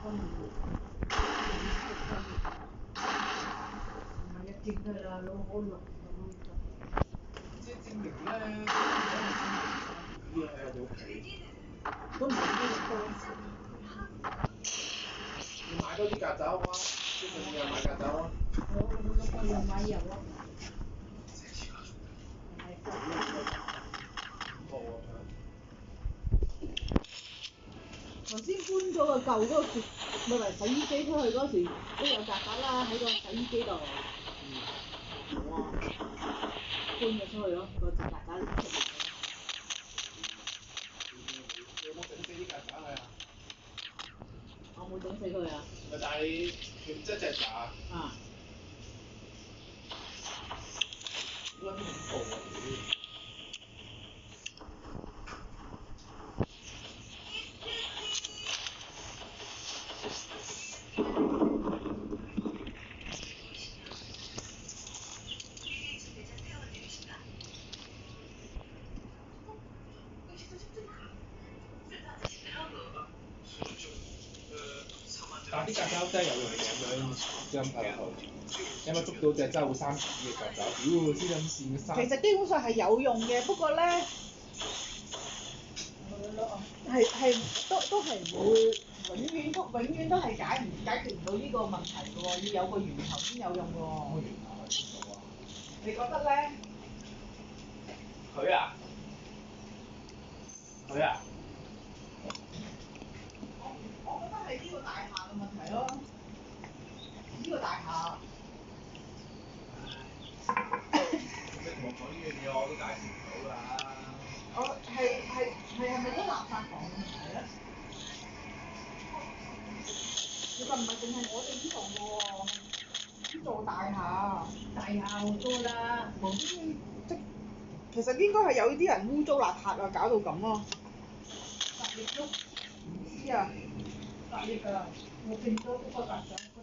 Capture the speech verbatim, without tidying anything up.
唔係一整㗎啦，攞好落咁即係證明咧，啲嘢喺我哋屋企。 都唔係呢個多。 要買多啲曱甴啊！即係你又買曱甴啊！ 我我我又買油啊！頭先搬咗個舊嗰個雪，咪咪洗衣機出去嗰時都有曱甴啦，喺個洗衣機度。嗯。好啊。搬咗出去咯，個隻曱甴出嚟。 你有冇整死啲曱甴佢啊？ 我冇整死佢啊。 咪但係你佢一隻曱。啊。好撚恐怖啊！但啲曱甴真係有用嘅，咁樣張拍落去，因為捉到隻真係會生錢嘅曱甴，屌黐撚線嘅生。 其實基本上係有用嘅，不過咧，係係都都係唔會永遠都永遠都係解唔解決唔到呢個問題嘅喎，要有個源頭先有用嘅喎。 乜源頭係邊度啊？ 你覺得咧？ 佢啊？佢啊？ 我我覺得係呢個大廈嘅問題咯，呢個大廈。 即係同我講呢樣嘢，我都解釋唔到㗎。 我係係係係咪啲垃圾房嘅問題咧？其實唔係淨係我哋呢度嘅喎，呢座大廈，大廈好多啦，無端端即其實應該係有啲人污糟邋遢啊，搞到咁咯。殺戮咯？唔知啊，殺戮啊！我見到嗰個曱甴。